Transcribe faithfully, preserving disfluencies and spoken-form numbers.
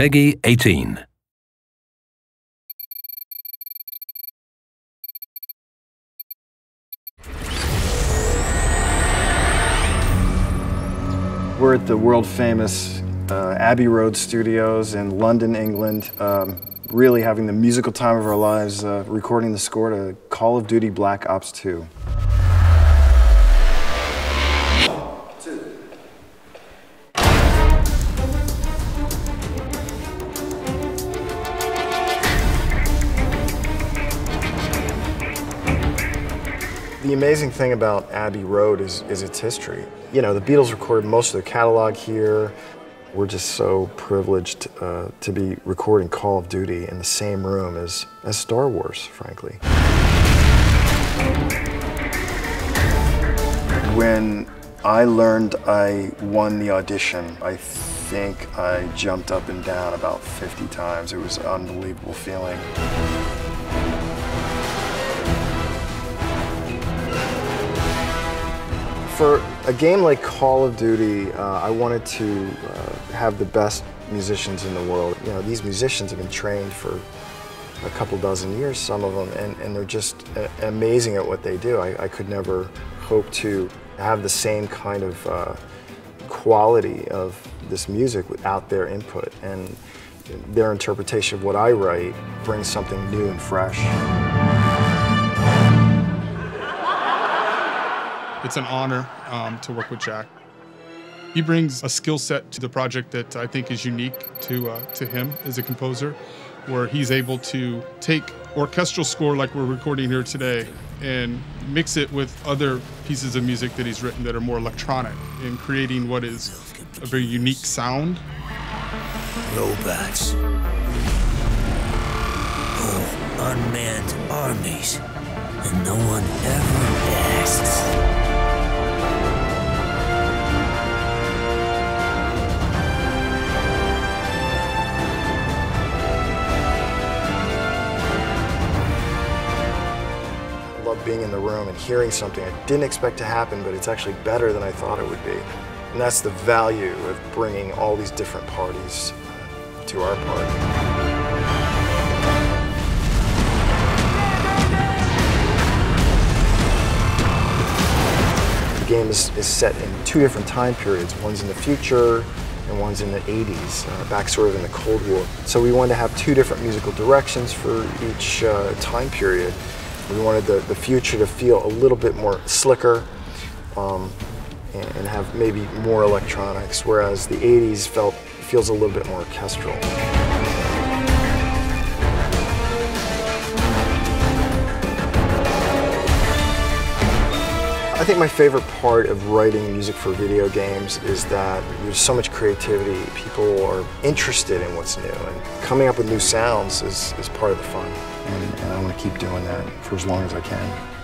Peggy eighteen. We're at the world-famous uh, Abbey Road Studios in London, England, um, really having the musical time of our lives, uh, recording the score to Call of Duty Black Ops two. The amazing thing about Abbey Road is, is its history. You know, the Beatles recorded most of their catalog here. We're just so privileged uh, to be recording Call of Duty in the same room as, as Star Wars, frankly. When I learned I won the audition, I think I jumped up and down about fifty times. It was an unbelievable feeling. For a game like Call of Duty, uh, I wanted to uh, have the best musicians in the world. You know, these musicians have been trained for a couple dozen years, some of them, and, and they're just uh, amazing at what they do. I, I could never hope to have the same kind of uh, quality of this music without their input, and their interpretation of what I write brings something new and fresh. It's an honor um, to work with Jack. He brings a skill set to the project that I think is unique to, uh, to him as a composer, where he's able to take orchestral score like we're recording here today and mix it with other pieces of music that he's written that are more electronic, and creating what is a very unique sound. Robots. Oh, unmanned armies. And no one ever asks. Being in the room and hearing something I didn't expect to happen, but it's actually better than I thought it would be. And that's the value of bringing all these different parties uh, to our party. The game is, is set in two different time periods. One's in the future and one's in the eighties, uh, back sort of in the Cold War. So we wanted to have two different musical directions for each uh, time period. We wanted the, the future to feel a little bit more slicker um, and, and have maybe more electronics, whereas the eighties felt feels a little bit more orchestral. I think my favorite part of writing music for video games is that there's so much creativity. People are interested in what's new, and coming up with new sounds is, is part of the fun. And, and I want to keep doing that for as long as I can.